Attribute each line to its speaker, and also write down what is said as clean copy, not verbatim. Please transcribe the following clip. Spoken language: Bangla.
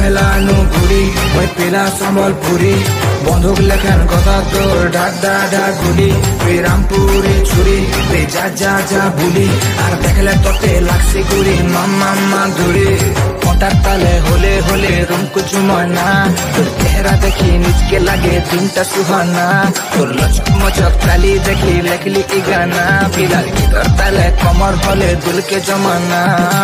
Speaker 1: হেলানো ঘুরি ওই পেলা সম্বলপুরি বন্ধুক লেখান কথা তোর ঢাক ঢাক গুলি তুই রামপুরি ছুরি তুই যা যা যা ভুলি আর দেখলে তোতে লাগছে গুড়ি মাম্মা ধুরি কটার তালে হলে হলে রুম কুছ ময়না তোর চেহারা দেখি নিজকে লাগে দিনটা সুহানা তোর লচক মচক তালি দেখি লেখলি কি গানা বিলাল কি তোর তালে কমর হলে দিলকে জমানা।